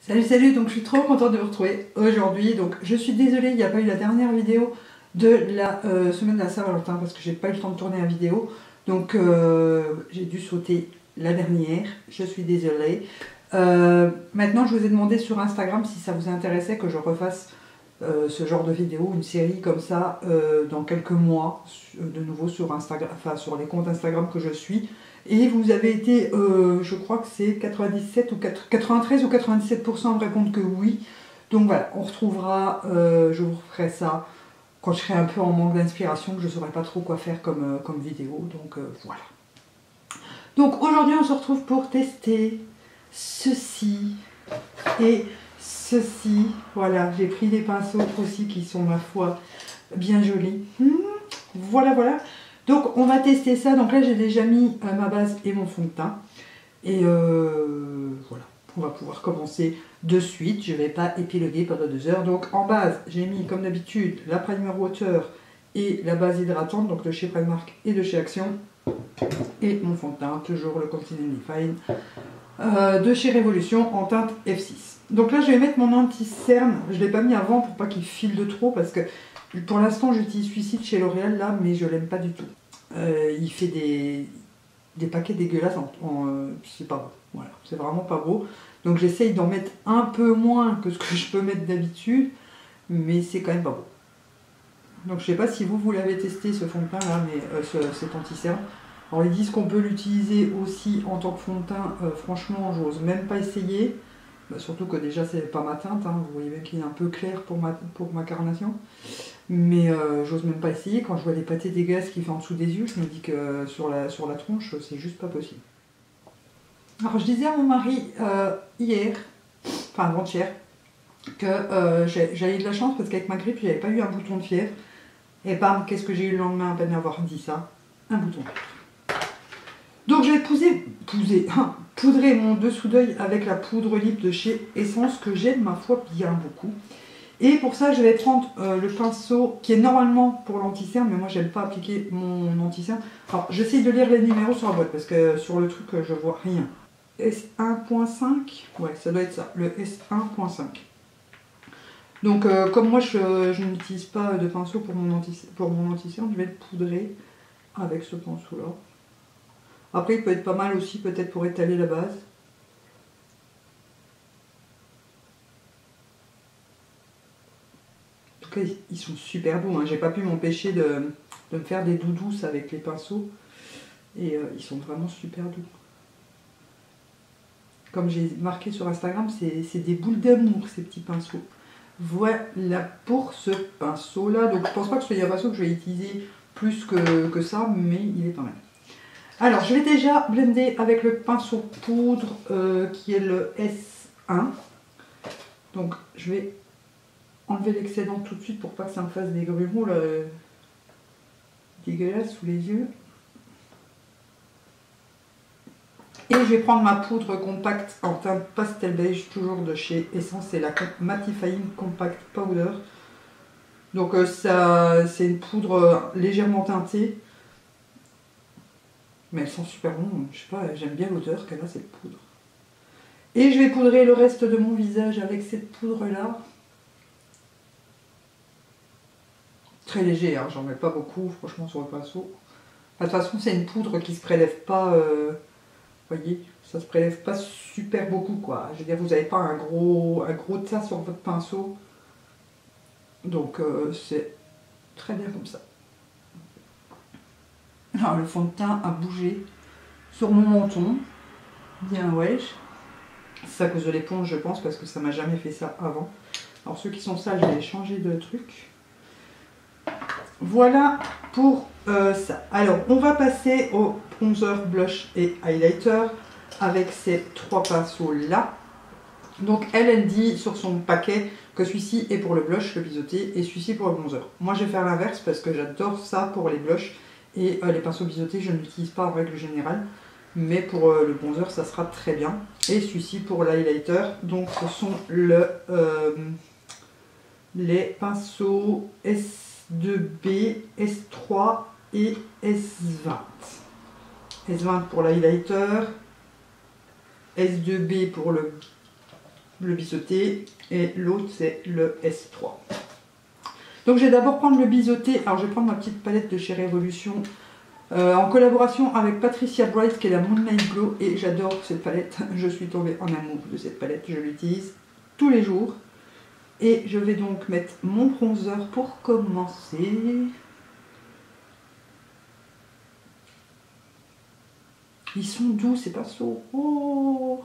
Salut, salut, donc je suis trop contente de vous retrouver aujourd'hui. Donc je suis désolée, il n'y a pas eu la dernière vidéo de la semaine de la Saint-Valentin parce que j'ai pas eu le temps de tourner la vidéo. Donc j'ai dû sauter la dernière, je suis désolée. Maintenant je vous ai demandé sur Instagram si ça vous intéressait que je refasse ce genre de vidéo, une série comme ça dans quelques mois, de nouveau sur Instagram, enfin sur les comptes Instagram que je suis. Et vous avez été, je crois que c'est 97 ou 93 ou 97% à répondre que oui. Donc voilà, on retrouvera, je vous referai ça quand je serai un peu en manque d'inspiration, que je ne saurais pas trop quoi faire comme vidéo. Donc voilà. Donc aujourd'hui on se retrouve pour tester ceci et ceci. Voilà, j'ai pris des pinceaux aussi qui sont, ma foi, bien jolis. Voilà, voilà. Donc on va tester ça. Donc là j'ai déjà mis ma base et mon fond de teint. Et voilà, on va pouvoir commencer de suite. Je ne vais pas épiloguer pendant 2 heures. Donc en base, j'ai mis comme d'habitude la primer water et la base hydratante, donc de chez Primark et de chez Action. Et mon fond de teint, toujours le Continental Fine de chez Révolution en teinte F6. Donc là je vais mettre mon anti-cerne. Je ne l'ai pas mis avant pour pas qu'il file de trop parce que pour l'instant j'utilise celui-ci de chez L'Oréal là, mais je l'aime pas du tout. Il fait des paquets dégueulasses, c'est pas beau, voilà, c'est vraiment pas beau. Donc j'essaye d'en mettre un peu moins que ce que je peux mettre d'habitude, mais c'est quand même pas beau. Donc je sais pas si vous l'avez testé ce fond de teint là, mais cet anti-cerne. Alors ils disent qu'on peut l'utiliser aussi en tant que fond de teint, franchement j'ose même pas essayer. Bah, surtout que déjà c'est pas ma teinte, hein. Vous voyez bien qu'il est un peu clair pour ma carnation. Mais j'ose même pas essayer. Quand je vois les pâtés dégueulasses qu'il fait en dessous des yeux, je me dis que sur la tronche, c'est juste pas possible. Alors je disais à mon mari hier, enfin avant-hier, que j'avais eu de la chance parce qu'avec ma grippe, j'avais pas eu un bouton de fièvre. Et bam, qu'est-ce que j'ai eu le lendemain à peine avoir dit ça? Un bouton. Donc je vais poudrer mon dessous d'œil avec la poudre libre de chez Essence que j'aime, ma foi, bien beaucoup. Et pour ça, je vais prendre le pinceau qui est normalement pour l'anti-cerne, mais moi, j'aime pas appliquer mon anti-cerne. Alors, j'essaie de lire les numéros sur la boîte parce que sur le truc, je vois rien. S1.5, ouais, ça doit être ça, le S1.5. Donc, comme moi, je n'utilise pas de pinceau pour mon anti-cerne, je vais le poudrer avec ce pinceau-là. Après, il peut être pas mal aussi, peut-être pour étaler la base. En tout cas, ils sont super beaux. Hein. J'ai pas pu m'empêcher de me faire des doudous avec les pinceaux. Et ils sont vraiment super doux. Comme j'ai marqué sur Instagram, c'est des boules d'amour, ces petits pinceaux. Voilà pour ce pinceau-là. Donc, je pense pas que ce soit un pinceau que je vais utiliser plus que ça, mais il est pas mal. Alors, je vais déjà blender avec le pinceau poudre qui est le S1. Donc, je vais enlever l'excédent tout de suite pour pas que ça me fasse des grumeaux là, dégueulasses sous les yeux. Et je vais prendre ma poudre compacte en teinte pastel beige, toujours de chez Essence, c'est la Mattifying Compact Powder. Donc ça, c'est une poudre légèrement teintée. Mais elle sent super bon, je sais pas, j'aime bien l'odeur qu'elle a cette poudre. Et je vais poudrer le reste de mon visage avec cette poudre là. Très léger, hein, j'en mets pas beaucoup franchement sur le pinceau. Enfin, de toute façon c'est une poudre qui se prélève pas, vous voyez, ça se prélève pas super beaucoup quoi. Je veux dire, vous n'avez pas un gros tas sur votre pinceau. Donc c'est très bien comme ça. Alors le fond de teint a bougé sur mon menton. Bien wesh. C'est à cause de l'éponge je pense parce que ça m'a jamais fait ça avant. Alors ceux qui sont sales, je vais changer de truc. Voilà pour ça. Alors on va passer au bronzer, blush et highlighter avec ces 3 pinceaux là. Donc elle dit sur son paquet que celui-ci est pour le blush, le biseauté, et celui-ci pour le bronzer. Moi je vais faire l'inverse parce que j'adore ça pour les blushs. Et les pinceaux biseautés, je ne l'utilise pas en règle générale. Mais pour le bronzer, ça sera très bien. Et celui-ci pour l'highlighter. Donc ce sont les pinceaux S2B, S3 et S20. S20 pour l'highlighter. S2B pour le le biseauté, et l'autre c'est le S3. Donc je vais d'abord prendre le biseauté. Alors je vais prendre ma petite palette de chez Révolution en collaboration avec Patricia Bright qui est la Moonlight Glow, et j'adore cette palette. Je suis tombée en amour de cette palette, je l'utilise tous les jours. Et je vais donc mettre mon bronzer pour commencer. Ils sont doux ces pinceaux. Oh!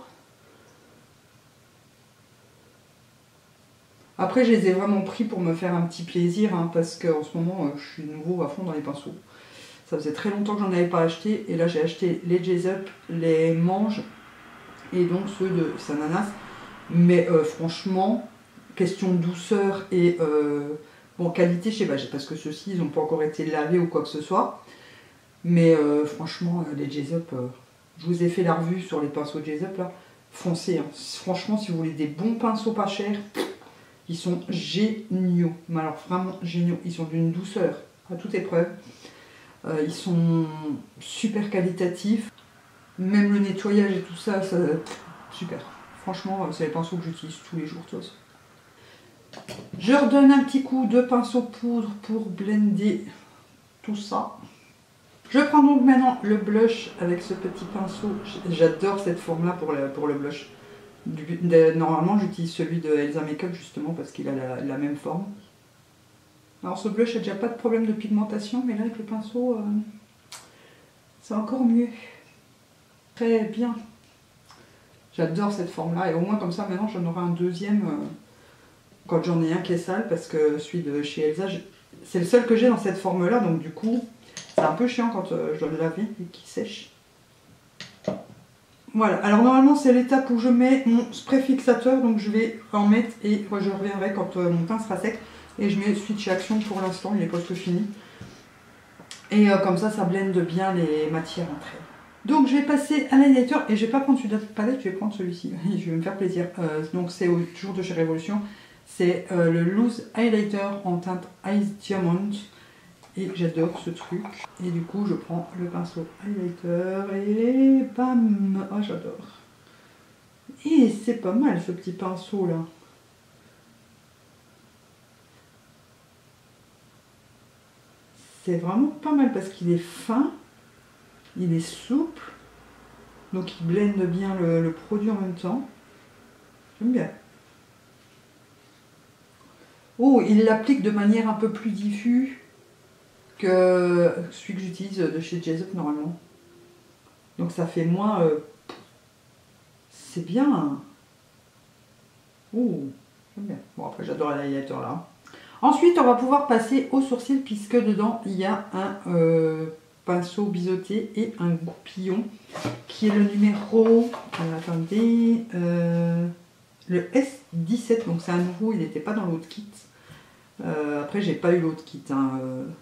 Après, je les ai vraiment pris pour me faire un petit plaisir, hein, parce qu'en ce moment, je suis de nouveau à fond dans les pinceaux. Ça faisait très longtemps que j'en avais pas acheté, et là j'ai acheté les Jays Up, les Manges, et donc ceux de Sananas. Mais franchement, question douceur et bon, qualité, je sais pas, parce que ceux-ci, ils n'ont pas encore été lavés ou quoi que ce soit. Mais franchement, les Jays Up, je vous ai fait la revue sur les pinceaux Jays Up là. Foncez, hein. Franchement, si vous voulez des bons pinceaux pas chers, ils sont géniaux. Mais alors vraiment géniaux. Ils sont d'une douceur à toute épreuve. Ils sont super qualitatifs. Même le nettoyage et tout ça, super. Franchement, c'est les pinceaux que j'utilise tous les jours de toute façon. Je redonne un petit coup de pinceau poudre pour blender tout ça. Je prends donc maintenant le blush avec ce petit pinceau. J'adore cette forme-là pour le blush. Normalement, j'utilise celui de Elsa Makeup justement parce qu'il a la même forme. Alors ce blush n'a déjà pas de problème de pigmentation, mais là avec le pinceau, c'est encore mieux. Très bien. J'adore cette forme-là, et au moins comme ça maintenant j'en aurai un deuxième quand j'en ai un qui est sale, parce que celui de chez Elsa, c'est le seul que j'ai dans cette forme-là, donc du coup c'est un peu chiant quand je dois le laver et qu'il sèche. Voilà, alors normalement c'est l'étape où je mets mon spray fixateur, donc je vais en mettre et je reviendrai quand mon teint sera sec. Et je mets Switch Action pour l'instant, il est presque fini. Et comme ça, ça blende bien les matières entre elles. Donc je vais passer à l'highlighter, et je vais pas prendre celui de la palette, je vais prendre celui-ci. Je vais me faire plaisir. Donc c'est toujours de chez Révolution. C'est le Loose Highlighter en teinte Ice Diamond. Et j'adore ce truc. Et du coup, je prends le pinceau highlighter et bam! Oh, j'adore. Et c'est pas mal ce petit pinceau là. C'est vraiment pas mal parce qu'il est fin, il est souple, donc il blende bien le produit en même temps. J'aime bien. Oh, il l'applique de manière un peu plus diffuse que celui que j'utilise de chez Jays Up normalement. Donc ça fait moins... c'est bien. Oh, j'aime bien. Bon, après j'adore l'highlighter là. Ensuite, on va pouvoir passer aux sourcils, puisque dedans il y a un pinceau biseauté et un goupillon qui est le numéro, attendez, le S17. Donc c'est un nouveau, il n'était pas dans l'autre kit. Après, j'ai pas eu l'autre kit, hein,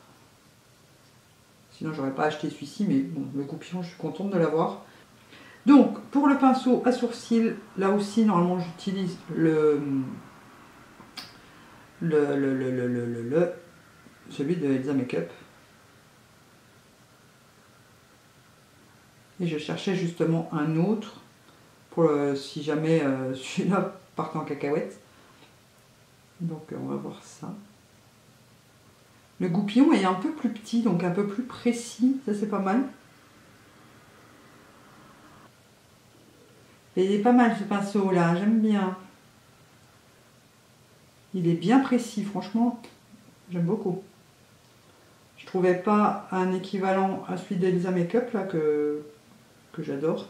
sinon j'aurais pas acheté celui-ci, mais bon, le goupillon, je suis contente de l'avoir. Donc pour le pinceau à sourcils, là aussi normalement j'utilise celui de Elsa Makeup. Et je cherchais justement un autre pour si jamais celui-là part en cacahuète. Donc on va voir ça. Le goupillon est un peu plus petit, donc un peu plus précis, ça c'est pas mal. Et il est pas mal ce pinceau là, j'aime bien. Il est bien précis, franchement, j'aime beaucoup. Je trouvais pas un équivalent à celui d'Elsa Makeup là que j'adore.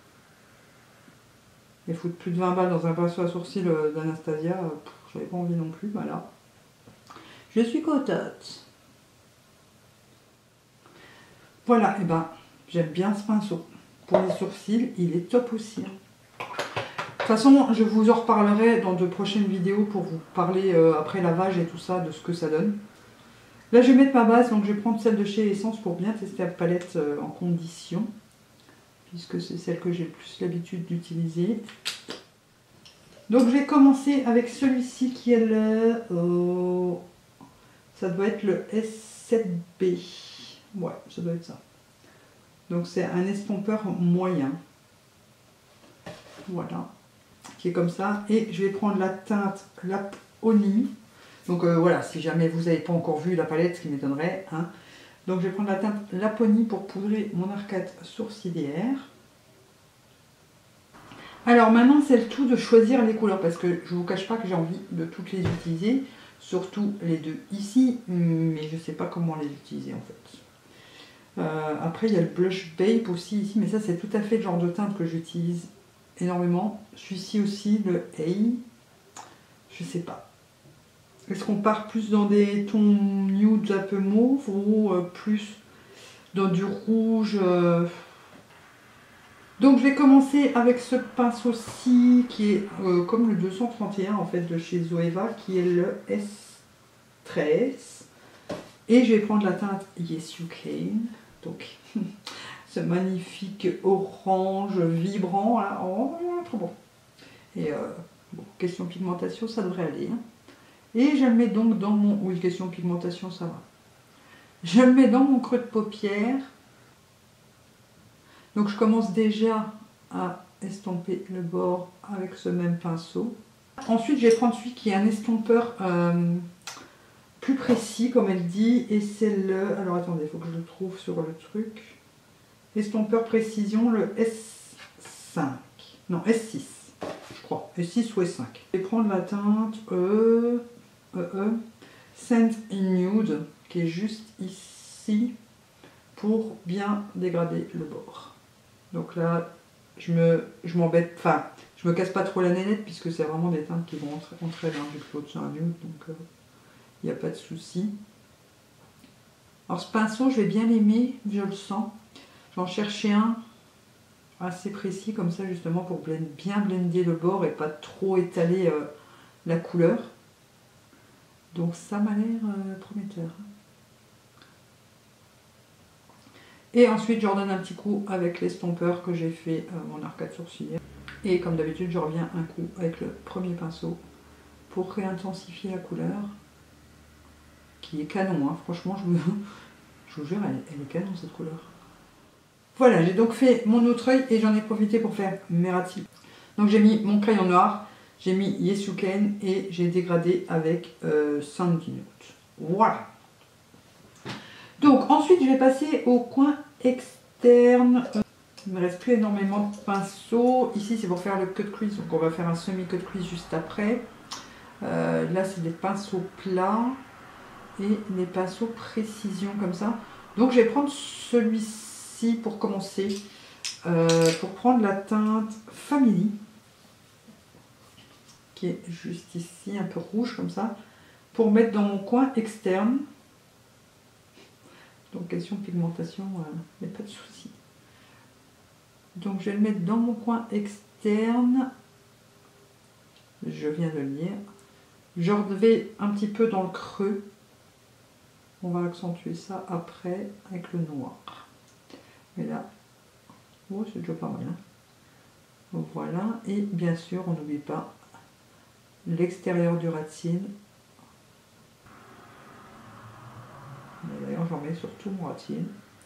Et foutre plus de 20 balles dans un pinceau à sourcils d'Anastasia, j'avais pas envie non plus, voilà. Je suis contente. Voilà, et ben j'aime bien ce pinceau. Pour les sourcils, il est top aussi. De toute façon, je vous en reparlerai dans de prochaines vidéos pour vous parler après lavage et tout ça de ce que ça donne. Là, je vais mettre ma base, donc je vais prendre celle de chez Essence pour bien tester la palette en condition, puisque c'est celle que j'ai le plus l'habitude d'utiliser. Donc, je vais commencer avec celui-ci qui est le... ça doit être le S7B. Ouais, ça doit être ça. Donc, c'est un estompeur moyen. Voilà. qui est comme ça. Et je vais prendre la teinte Laponie. Donc voilà, si jamais vous n'avez pas encore vu la palette, ce qui m'étonnerait. Hein. Donc je vais prendre la teinte Laponie pour poudrer mon arcade sourcilière. Alors maintenant c'est le tout de choisir les couleurs parce que je ne vous cache pas que j'ai envie de toutes les utiliser. Surtout les deux ici, mais je ne sais pas comment les utiliser en fait. Après il y a le blush Babe aussi ici, mais ça c'est tout à fait le genre de teinte que j'utilise énormément. Celui-ci aussi, le Hey, je sais pas. Est-ce qu'on part plus dans des tons nude un peu mauve ou plus dans du rouge Donc je vais commencer avec ce pinceau-ci qui est comme le 231 en fait de chez Zoeva, qui est le S13. Et je vais prendre la teinte Yes You Can. Donc ce magnifique orange vibrant là. Oh, trop bon. Et bon, question pigmentation, ça devrait aller. Hein. Et je le mets donc dans mon... Oui, question pigmentation, ça va. Je le mets dans mon creux de paupière. Donc je commence déjà à estomper le bord avec ce même pinceau. Ensuite, je vais prendre celui qui est un estompeur plus précis, comme elle dit. Et c'est le... Alors attendez, il faut que je le trouve sur le truc. Estompeur précision, le S5. Non, S6, je crois. S6 ou S5. Je vais prendre la teinte Sand Nude, qui est juste ici, pour bien dégrader le bord. Donc là, je m'embête, enfin, je me casse pas trop la nénette, puisque c'est vraiment des teintes qui vont entrer dans du l'autre c'est un nude, donc il n'y a pas de souci. Alors ce pinceau, je vais bien l'aimer, je le sens. Je vais en chercher un assez précis, comme ça, justement, pour bien blender le bord et pas trop étaler la couleur. Donc ça m'a l'air prometteur. Et ensuite, je redonne un petit coup avec l'estompeur que j'ai fait mon arcade sourcilière. Et comme d'habitude, je reviens un coup avec le premier pinceau pour réintensifier la couleur. Qui est canon, hein. Franchement, je vous jure, elle est canon cette couleur. Voilà, j'ai donc fait mon autre œil et j'en ai profité pour faire mes ratis. Donc j'ai mis mon crayon noir, j'ai mis Yes You Can et j'ai dégradé avec Sandy Nude. Voilà. Donc ensuite je vais passer au coin externe. Il ne me reste plus énormément de pinceaux. Ici c'est pour faire le cut crease, donc on va faire un semi-cut crease juste après. Là c'est des pinceaux plats et des pinceaux précision comme ça. Donc je vais prendre celui-ci pour commencer. Pour prendre la teinte Family, qui est juste ici, un peu rouge comme ça, pour mettre dans mon coin externe. Donc question pigmentation, il n'y a pas de souci. Donc je vais le mettre dans mon coin externe. Je viens de le lire. Je vais un petit peu dans le creux. On va accentuer ça après avec le noir. Et là, oh, c'est déjà pas mal. Hein. Voilà. Et bien sûr, on n'oublie pas l'extérieur du ratine. D'ailleurs, j'en mets sur tout mon ratine.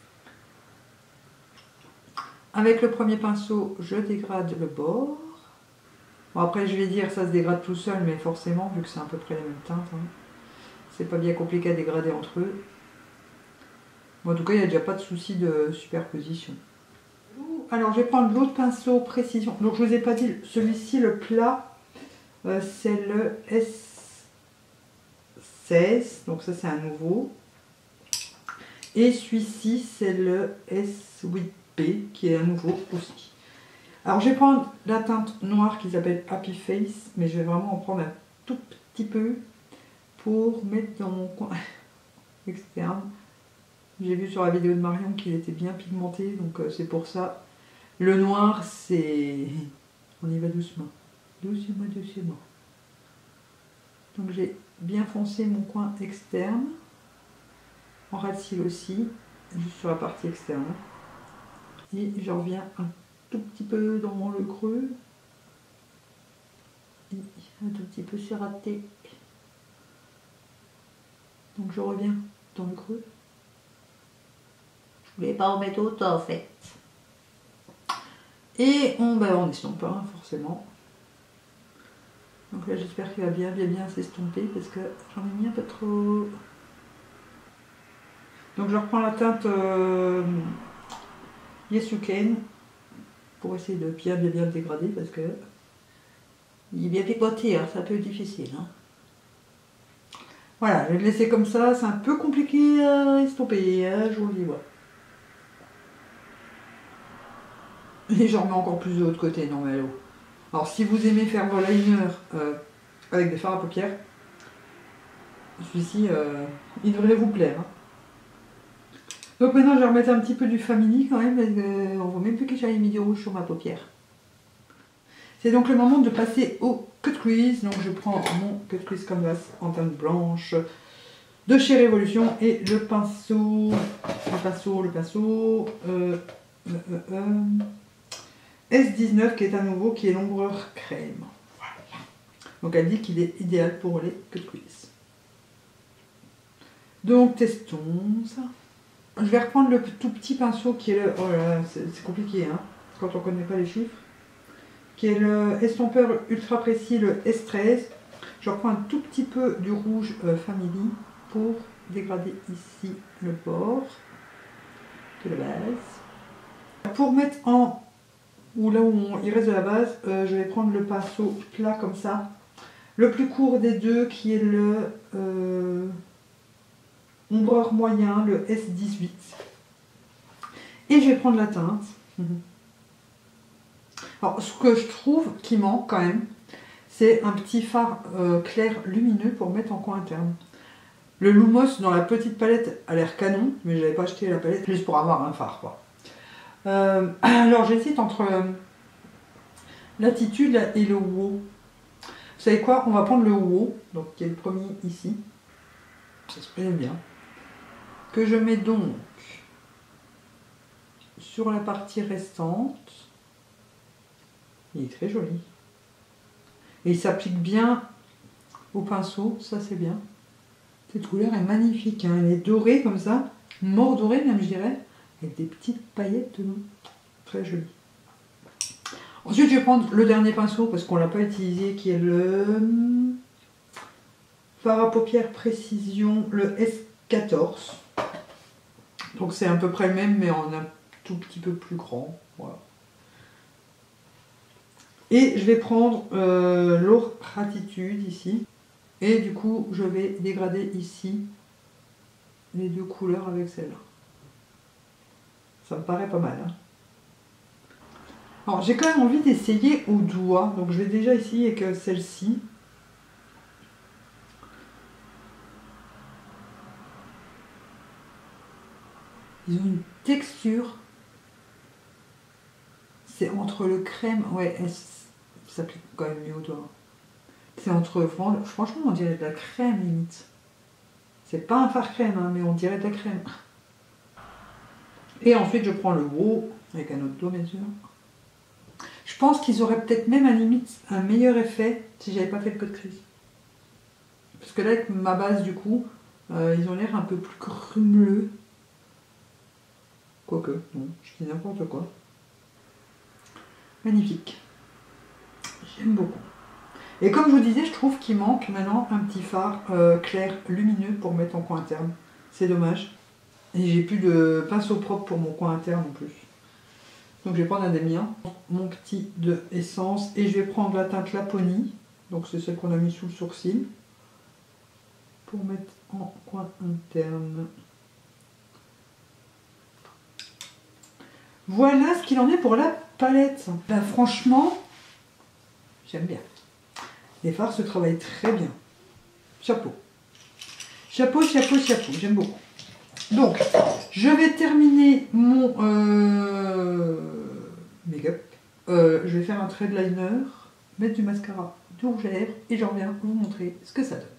Avec le premier pinceau, je dégrade le bord. Bon, après, je vais dire, ça se dégrade tout seul, mais forcément, vu que c'est à peu près les mêmes teintes, hein, c'est pas bien compliqué à dégrader entre eux. Bon, en tout cas, il n'y a déjà pas de souci de superposition. Alors, je vais prendre l'autre pinceau précision. Donc, je ne vous ai pas dit, celui-ci, le plat, c'est le S16. Donc, ça, c'est un nouveau. Et celui-ci, c'est le S8P, qui est un nouveau aussi. Alors, je vais prendre la teinte noire qui s'appelle Happy Face, mais je vais vraiment en prendre un tout petit peu pour mettre dans mon coin externe. J'ai vu sur la vidéo de Marion qu'il était bien pigmenté, donc c'est pour ça. Le noir, c'est... On y va doucement. Doucement, doucement. Donc j'ai bien foncé mon coin externe. En ras de cils aussi, juste sur la partie externe. Et je reviens un tout petit peu dans le creux. Et un tout petit peu serraté. Donc je reviens dans le creux. Je voulais pas en mettre autant en fait. Et on estompe pas forcément. Donc là j'espère qu'il va bien s'estomper parce que j'en ai mis un peu trop. Donc je reprends la teinte Yes You Can pour essayer de bien le dégrader parce que il est bien picoté, hein, c'est un peu difficile. Hein. Voilà, je vais le laisser comme ça, c'est un peu compliqué à estomper, hein, je vous le dis. Voilà. Et j'en remets encore plus de l'autre côté, non mais alors. Alors si vous aimez faire vos liners avec des fards à paupières, celui-ci, il devrait vous plaire. Hein. Donc maintenant je vais remettre un petit peu du Family quand même, parce qu'on voit même plus que j'aille mis du rouge sur ma paupière. C'est donc le moment de passer au cut crease. Donc je prends mon cut crease canvas en teinte blanche de chez Révolution et le pinceau S19 qui est à nouveau, qui est l'ombreur crème. Voilà. Donc elle dit qu'il est idéal pour les cut crease. Donc testons ça. Je vais reprendre le tout petit pinceau qui est le... Oh là là, c'est compliqué hein, quand on ne connaît pas les chiffres. Qui est le estompeur ultra précis, le S13. Je reprends un tout petit peu du rouge Family pour dégrader ici le bord de la base. Pour mettre en... ou là où il reste de la base, je vais prendre le pinceau plat comme ça. Le plus court des deux qui est le ombreur moyen, le S18. Et je vais prendre la teinte. Alors, ce que je trouve qui manque quand même, c'est un petit fard clair lumineux pour mettre en coin interne. Le Lumos dans la petite palette a l'air canon, mais j'avais pas acheté la palette juste pour avoir un fard quoi. Alors j'hésite entre l'attitude et le wow. Vous savez quoi? On va prendre le wow, donc qui est le premier ici. Ça se plaît bien. Que je mets donc sur la partie restante. Il est très joli. Et il s'applique bien au pinceau, ça c'est bien. Cette couleur est magnifique, hein. Elle est dorée comme ça, mort dorée même je dirais, avec des petites paillettes dedans. Très joli. Ensuite je vais prendre le dernier pinceau parce qu'on ne l'a pas utilisé, qui est le fard à paupières précision, le S14. Donc c'est à peu près le même mais en un tout petit peu plus grand. Voilà. Et je vais prendre l'Aura-titude ici. Et du coup, je vais dégrader ici les deux couleurs avec celle-là. Ça me paraît pas mal. Hein. Alors, j'ai quand même envie d'essayer au doigt. Donc, je vais déjà essayer avec celle-ci. Ils ont une texture. C'est entre le crème... Ouais, ça s'applique quand même mieux au doigt. C'est entre... Franchement, on dirait de la crème, limite. C'est pas un fard crème, hein, mais on dirait de la crème. Et ensuite, je prends le gros, avec un autre doigt, bien sûr. Je pense qu'ils auraient peut-être même, à la limite, un meilleur effet si j'avais pas fait le cut crease. Parce que là, avec ma base, du coup, ils ont l'air un peu plus grumeleux. Quoique, non, je dis n'importe quoi. Magnifique. J'aime beaucoup. Et comme je vous disais, je trouve qu'il manque maintenant un petit fard clair lumineux pour mettre en coin interne. C'est dommage. Et j'ai plus de pinceau propre pour mon coin interne en plus. Donc je vais prendre un des miens, mon petit de essence, et je vais prendre la teinte Laponie. Donc c'est celle qu'on a mis sous le sourcil. Pour mettre en coin interne. Voilà ce qu'il en est pour la palette. Ben, franchement, j'aime bien. Les fards se travaillent très bien. Chapeau. Chapeau, chapeau, chapeau. J'aime beaucoup. Donc, je vais terminer mon make-up. Je vais faire un trait de liner, mettre du mascara, du rouge à lèvres et je reviens vous montrer ce que ça donne.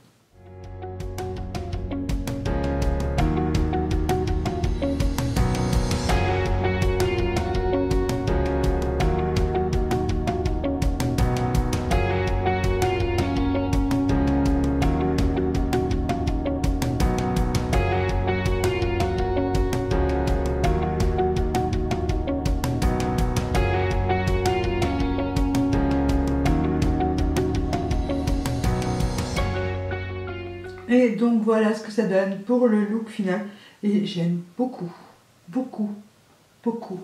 Et donc voilà ce que ça donne pour le look final. Et j'aime beaucoup, beaucoup, beaucoup.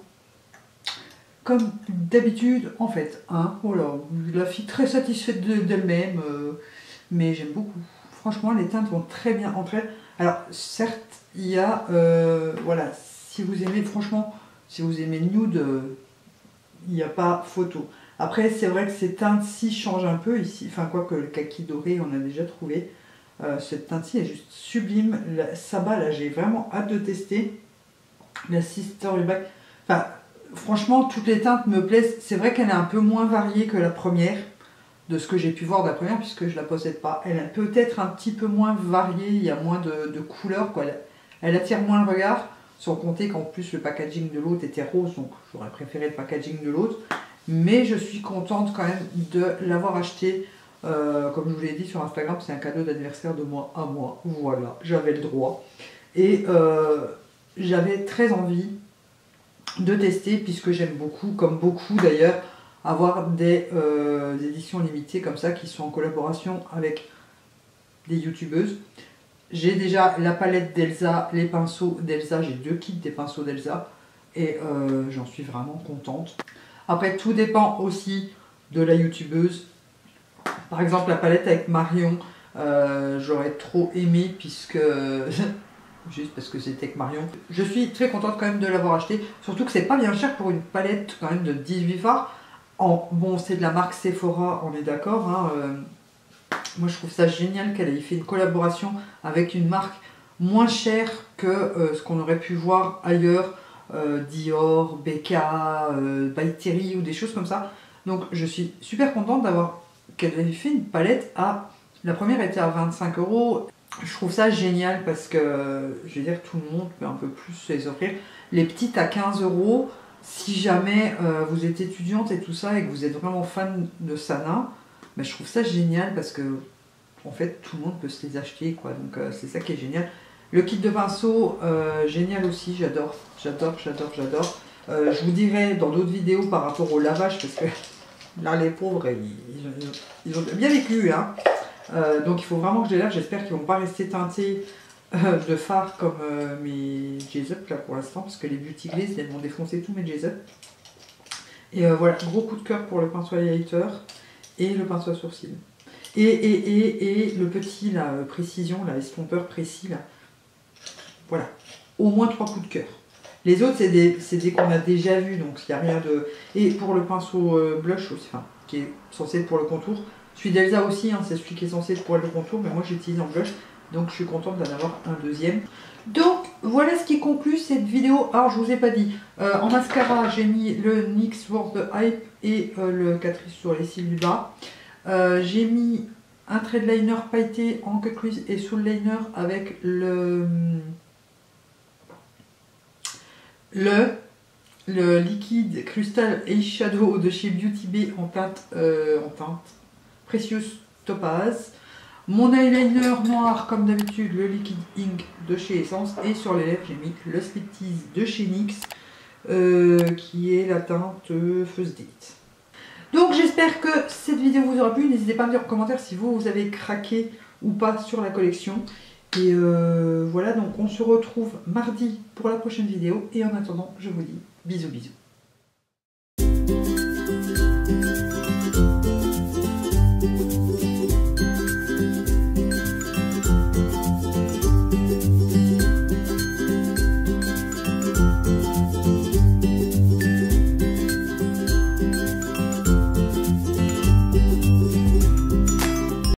Comme d'habitude en fait. Hein. Voilà, la fille très satisfaite d'elle-même. Mais j'aime beaucoup. Franchement, les teintes vont très bien entre elles. Alors certes, il y a... voilà, si vous aimez, franchement, si vous aimez nude, il n'y a pas photo. Après, c'est vrai que ces teintes-ci changent un peu ici. Enfin, quoique le kaki doré, on a déjà trouvé. Cette teinte-ci est juste sublime. La Saba, là, j'ai vraiment hâte de tester. La Sister Back. Enfin, franchement, toutes les teintes me plaisent. C'est vrai qu'elle est un peu moins variée que la première, de ce que j'ai pu voir de la première, puisque je ne la possède pas. Elle est peut-être un petit peu moins variée, il y a moins de couleurs, quoi. Elle attire moins le regard, sans compter qu'en plus le packaging de l'autre était rose, donc j'aurais préféré le packaging de l'autre. Mais je suis contente quand même de l'avoir acheté. Comme je vous l'ai dit sur Instagram, c'est un cadeau d'anniversaire de moi à moi. Voilà, j'avais le droit. Et j'avais très envie de tester, puisque j'aime beaucoup, comme beaucoup d'ailleurs, avoir des éditions limitées comme ça, qui sont en collaboration avec des youtubeuses. J'ai déjà la palette d'Elsa, les pinceaux d'Elsa, j'ai 2 kits des pinceaux d'Elsa, et j'en suis vraiment contente. Après, tout dépend aussi de la youtubeuse. Par exemple, la palette avec Marion, j'aurais trop aimé, puisque... juste parce que c'était avec Marion. Je suis très contente quand même de l'avoir acheté, surtout que c'est pas bien cher pour une palette quand même de 18 fards. Bon, c'est de la marque Sephora, on est d'accord. Hein, moi, je trouve ça génial qu'elle ait fait une collaboration avec une marque moins chère que ce qu'on aurait pu voir ailleurs. Dior, BK, By Terry ou des choses comme ça. Donc je suis super contente d'avoir qu'elle ait fait une palette à... La première était à 25 €. Je trouve ça génial parce que, je veux dire, tout le monde peut un peu plus se les offrir. Les petites à 15 €, si jamais vous êtes étudiante et tout ça et que vous êtes vraiment fan de Sana, ben, je trouve ça génial parce que, en fait, tout le monde peut se les acheter, quoi. Donc c'est ça qui est génial. Le kit de pinceau, génial aussi, j'adore, j'adore, j'adore, j'adore. Je vous dirai dans d'autres vidéos par rapport au lavage, parce que là, les pauvres, ils ont bien vécu, hein. Donc il faut vraiment que je les lave, j'espère qu'ils ne vont pas rester teintés de fard comme mes J-Up là pour l'instant, parce que les Beauty Glaze, elles m'ont défoncé tous mes J-Up. Et voilà, gros coup de cœur pour le pinceau highlighter et le pinceau à sourcils. Et le petit là, précision, là, estompeur précis là. Voilà, au moins 3 coups de cœur. Les autres, c'est des qu'on a déjà vus, donc il n'y a rien de... Et pour le pinceau blush aussi, enfin, qui est censé être pour le contour. Celui d'Elsa aussi, hein, c'est celui qui est censé être pour le contour, mais moi j'utilise en blush, donc je suis contente d'en avoir un deuxième. Donc voilà ce qui conclut cette vidéo. Alors je vous ai pas dit, en mascara j'ai mis le NYX World Hype et le Catrice sur les cils du bas. J'ai mis un trait de liner pailleté en cut crease et soul liner avec le liquide Crystal Eyeshadow de chez Beauty Bay en teinte Precious Topaz. Mon eyeliner noir comme d'habitude, le liquide ink de chez Essence, et sur les lèvres j'ai mis le Split Tease de chez NYX qui est la teinte First Date. Donc j'espère que cette vidéo vous aura plu. N'hésitez pas à me dire en commentaire si vous avez craqué ou pas sur la collection. Et voilà, donc on se retrouve mardi pour la prochaine vidéo. Et en attendant, je vous dis bisous bisous.